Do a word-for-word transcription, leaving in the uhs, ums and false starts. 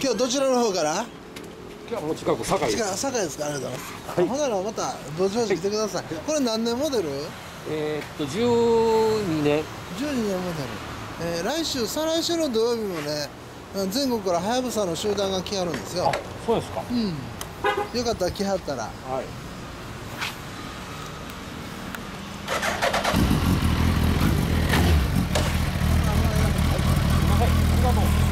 今日どちらの方から？ 今日はもう近く堺です。 堺ですか。ありがとうございます。 はい、 ほんならまたどちらに来てください。これ何年モデル？ えー、っとじゅうにねん。 じゅうにねんモデル。えー、来週再来週の土曜日もね、全国からはやぶさの集団が来はるんですよ。 あ、そうですか。 うん。よかったら来はったら。はい。 ありがとう。